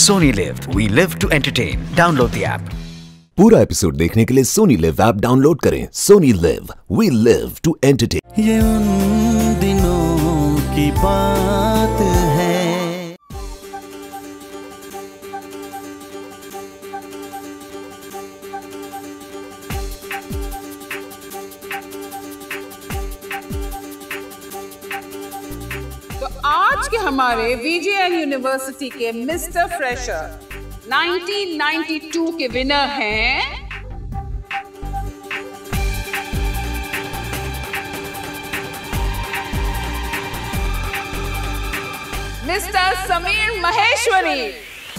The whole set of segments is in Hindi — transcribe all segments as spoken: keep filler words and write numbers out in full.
Sony Live. We live to entertain. Download the app. पूरा एपिसोड देखने के लिए सोनी लिव ऐप डाउनलोड करें। Sony Liv, we live to entertain. ये उन दिनों की बात है। तो आज के हमारे वीजेएन यूनिवर्सिटी के mister fresher nineteen ninety two के विनर हैं मिस्टर समीर महेश्वरी।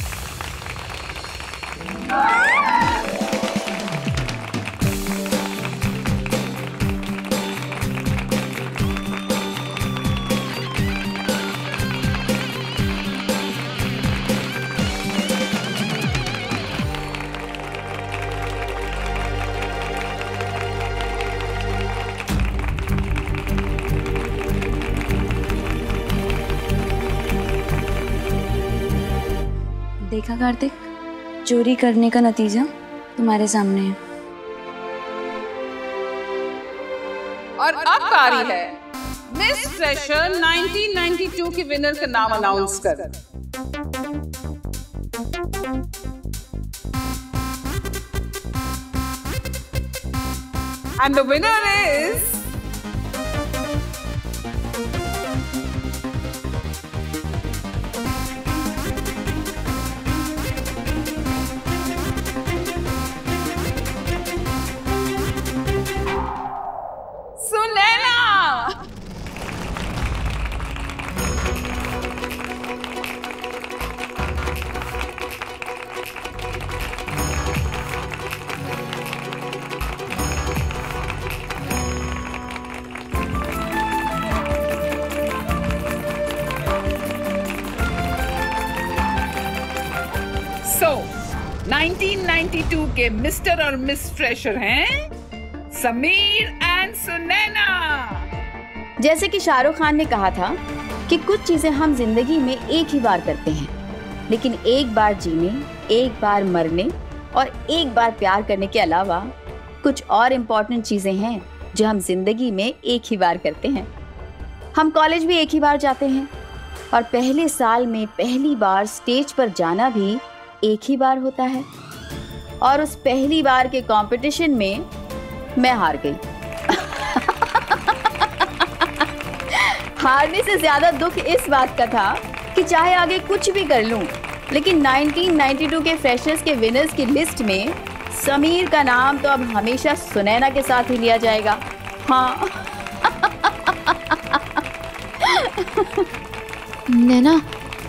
देखा कार्तिक, चोरी करने का नतीजा तुम्हारे सामने है। और अब बारी है miss fresher nineteen ninety two के विनर का नाम अनाउंस कर। And the winner is So, nineteen ninety two के मिस्टर और मिस फ्रेशर हैं समीर एंड नैना। जैसे कि शाहरुख खान ने कहा था कि कुछ चीजें हम जिंदगी में एक ही बार करते हैं, लेकिन एक बार जीने, एक बार मरने और एक बार प्यार करने के अलावा कुछ और इम्पोर्टेंट चीजें हैं जो हम जिंदगी में एक ही बार करते हैं। हम कॉलेज भी एक ही बार जाते हैं और पहले साल में पहली बार स्टेज पर जाना भी एक ही बार होता है। और उस पहली बार के कंपटीशन में मैं हार गई। हारने से ज्यादा दुख इस बात का था कि चाहे आगे कुछ भी कर लूं, लेकिन नाइनटीन नाइंटी टू के फ्रेशर्स के विनर्स की लिस्ट में समीर का नाम तो अब हमेशा सुनैना के साथ ही लिया जाएगा। हाँ। नैना,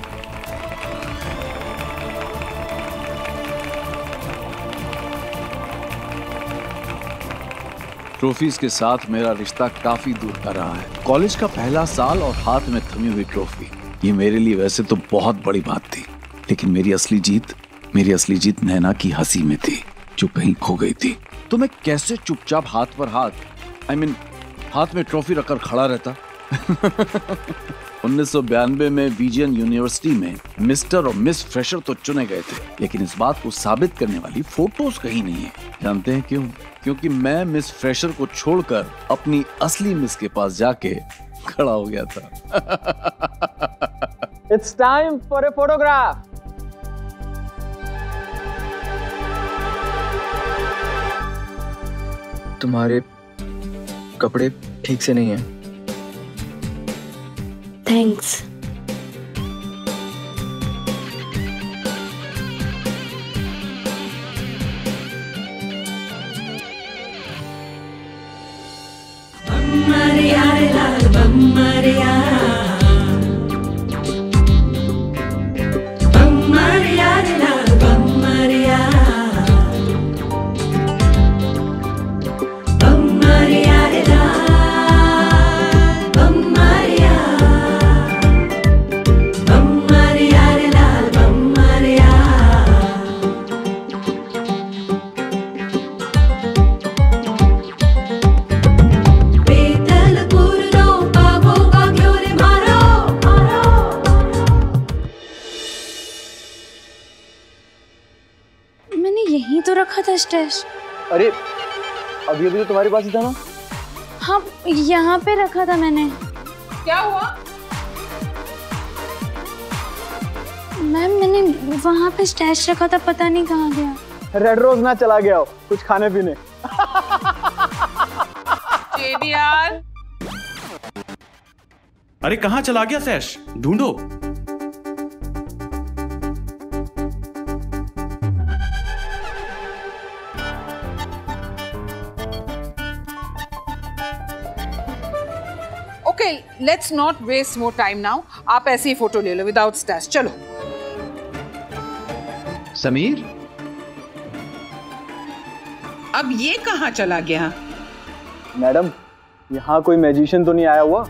ट्रॉफीज के साथ मेरा रिश्ता काफी दूर का रहा है। कॉलेज का पहला साल और हाथ में थमी हुई ट्रॉफी, ये मेरे लिए वैसे तो बहुत बड़ी बात थी, लेकिन मेरी असली जीत मेरी असली जीत नैना की हंसी में थी जो कहीं खो गई थी। तो मैं कैसे चुपचाप हाथ पर हाथ आई I मीन mean, हाथ में ट्रॉफी रखकर खड़ा रहता। उन्नीस सौ बयानबे में वीजेएन यूनिवर्सिटी में मिस्टर और मिस फ्रेशर तो चुने गए थे, लेकिन इस बात को साबित करने वाली फोटोज कहीं नहीं है। जानते हैं क्यों? क्योंकि मैं मिस फ्रेशर को छोड़कर अपनी असली मिस के पास जाके खड़ा हो गया था। It's time for a photograph. तुम्हारे कपड़े ठीक से नहीं हैं। थैंक्स। बेतल पुरनो पावो का तो रखा था स्टेश। अरे अभी अभी तो तुम्हारे पास ही था ना। हाँ, यहाँ पे रखा था मैंने। क्या हुआ? मैम मैंने वहाँ पे स्टैश रखा था, पता नहीं कहाँ गया। रेड रोज ना चला गया हो कुछ खाने पीने। यार अरे कहाँ चला गया सैश? ढूंढो। Okay, let's not waste more time now. आप ऐसे ही फोटो ले लो विदाउट स्टैश। चलो। समीर, अब ये कहाँ चला गया? मैडम, यहाँ कोई मैजिशियन तो नहीं आया हुआ?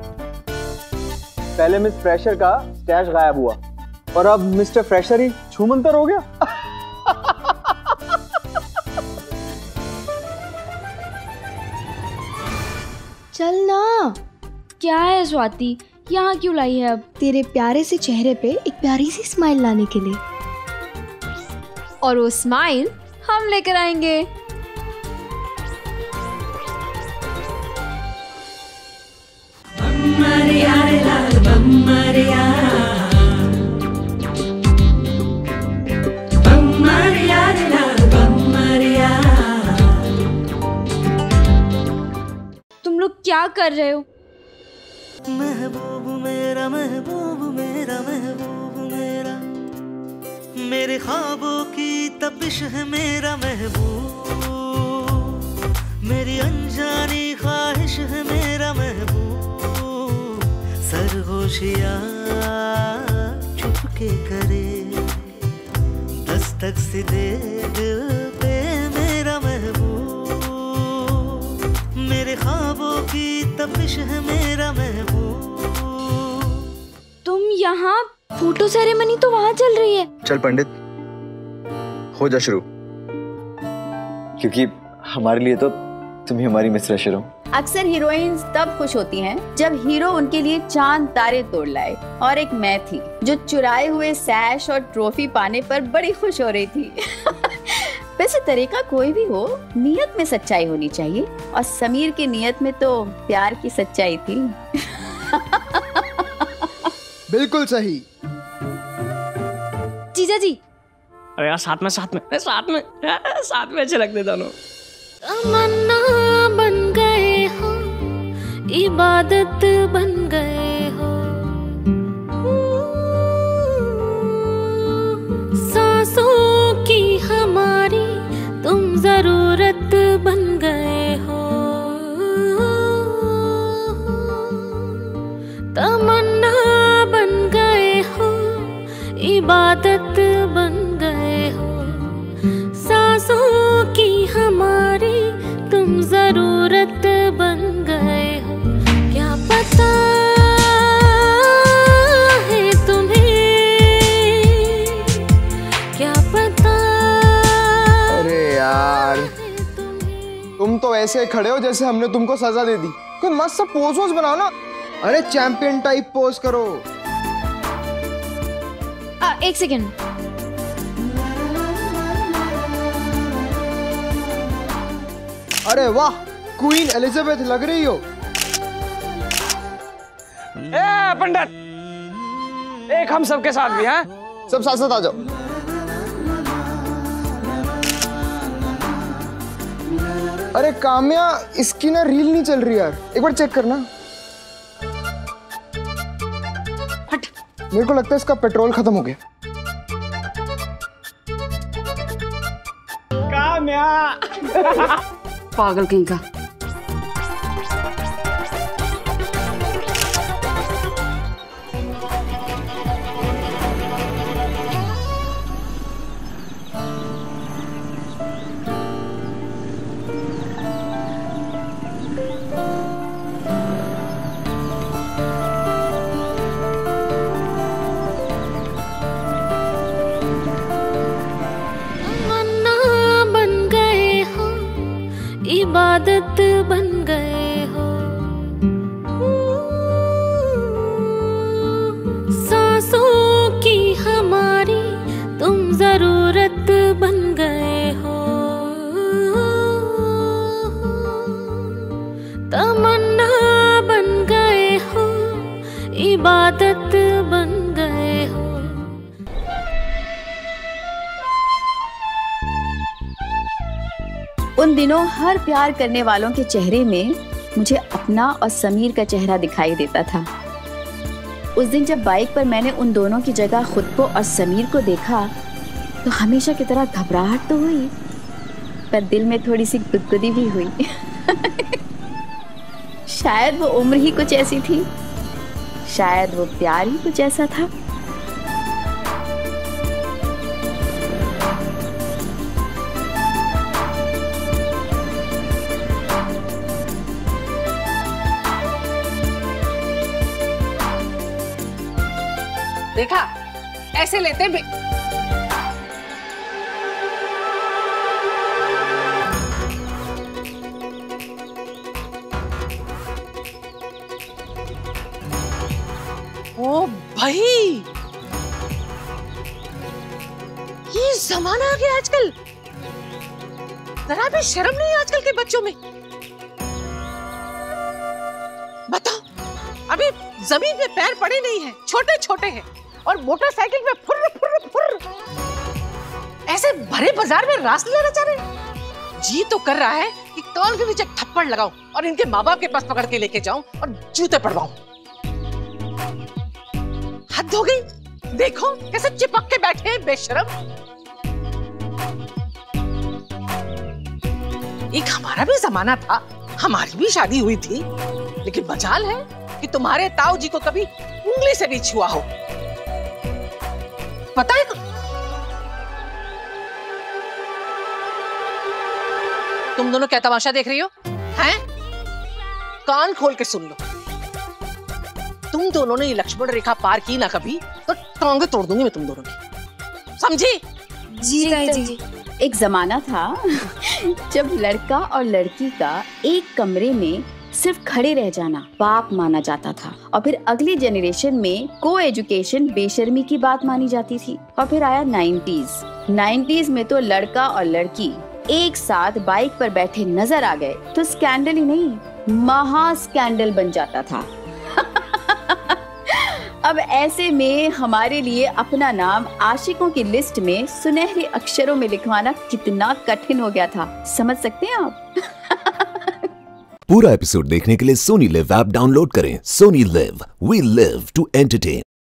पहले मिस फ्रेशर का स्टैश गायब हुआ और अब मिस्टर फ्रेशर ही छूमंतर हो गया। चल ना। क्या है स्वाति, यहाँ क्यों लाई है? अब तेरे प्यारे से चेहरे पे एक प्यारी सी स्माइल लाने के लिए। और वो स्माइल हम लेकर आएंगे। तुम लोग क्या कर रहे हो? महबूब मेरा महबूब मेरा महबूब मेरा, मेरे ख्वाबों की तपिश है मेरा महबूब, मेरी अनजानी ख्वाहिश है मेरा महबूब, सरगोशियाँ चुपके करे दस्तक सी दे दिल पे मेरा महबूब, मेरे ख्वाबों की तपिश है मेरा महबूब। तुम यहाँ? फोटो सेरेमनी तो वहाँ चल रही है। चल पंडित, हो जा शुरू, क्योंकि हमारे लिए तो तुम ही हमारी मिस फ्रेशर हो। अक्सर हीरोइंस तब खुश होती हैं जब हीरो उनके लिए चांद तारे तोड़ लाए, और एक मैं थी जो चुराए हुए सैश और ट्रॉफी पाने पर बड़ी खुश हो रही थी। वैसे तरीका कोई भी हो, नियत में सच्चाई होनी चाहिए, और समीर की नियत में तो प्यार की सच्चाई थी। बिल्कुल सही। जीजा जी, अरे यार साथ में साथ में साथ में साथ में अच्छे लगते दोनों। तमन्ना बन गए हो, इबादत बन गए हो, सांसों की हमारी तुम जरूरत बन गए हो, तमन्ना बन गए हो, इबादत बन गए हो, सांसों की हमारी तुम जरूरत बन गए हो। क्या पता है तुम्हें, क्या पता। अरे यार, तुम तो ऐसे खड़े हो जैसे हमने तुमको सजा दे दी। कोई मस्त सा पोज वोज बनाओ ना। अरे चैंपियन टाइप पोज करो। आ, एक सेकेंड। अरे वाह, क्वीन एलिजाबेथ लग रही हो। ए पंडित, एक हम सबके साथ भी हैं। सब साथ साथ आ जाओ। अरे काम्या, इसकी ना रील नहीं चल रही यार, एक बार चेक करना। हट। मेरे को लगता है इसका पेट्रोल खत्म हो गया। काम्या। पागल कहीं का। इबादत बन गए हो, सांसों की हमारी तुम जरूरत बन गए हो, उन दिनों हर प्यार करने वालों के चेहरे में मुझे अपना और समीर का चेहरा दिखाई देता था। उस दिन जब बाइक पर मैंने उन दोनों की जगह खुद को और समीर को देखा तो हमेशा की तरह घबराहट तो हुई, पर दिल में थोड़ी सी गुदगुदी भी हुई। शायद वो उम्र ही कुछ ऐसी थी, शायद वो प्यार ही कुछ ऐसा था। देखा, ऐसे लेते भी। ओ भाई, ये जमाना आ गया आजकल। जरा भी शर्म नहीं आजकल के बच्चों में। बताओ, अभी जमीन पे पैर पड़े नहीं हैं, छोटे छोटे हैं और मोटरसाइकिल पे फुर्र फुर्र फुर्र ऐसे भरे बाजार में रासलीला रचा रहे। जी तो कर रहा है कि कान के नीचे थप्पड़ लगाऊं और इनके माँ बाप के पास पकड़ के लेके जाऊं और जूते पड़वाऊं। हद हो गई, देखो कैसे चिपक के बैठे हैं बेशरम। एक हमारा भी जमाना था, हमारी भी शादी हुई थी, लेकिन मजाल है कि तुम्हारे ताऊ जी को कभी उंगली से नहीं छुआ हो। पता है तुम दोनों क्या तमाशा देख रही हो? हैं? कान खोल के सुन लो। तुम दोनों ने ये लक्ष्मण रेखा पार की ना कभी तो टांगे तोड़ दूंगी मैं तुम दोनों की, समझी? जी ताई जी। एक जमाना था जब लड़का और लड़की का एक कमरे में सिर्फ खड़े रह जाना पाप माना जाता था, और फिर अगली जनरेशन में को एजुकेशन बेशर्मी की बात मानी जाती थी। और फिर आया नाइन्टीज। नाइन्टीज में तो लड़का और लड़की एक साथ बाइक पर बैठे नजर आ गए तो स्कैंडल ही नहीं, महा स्कैंडल बन जाता था। अब ऐसे में हमारे लिए अपना नाम आशिकों की लिस्ट में सुनहरे अक्षरों में लिखवाना कितना कठिन हो गया था, समझ सकते हैं आप? पूरा एपिसोड देखने के लिए सोनी लिव ऐप डाउनलोड करें। Sony Liv, we live to entertain.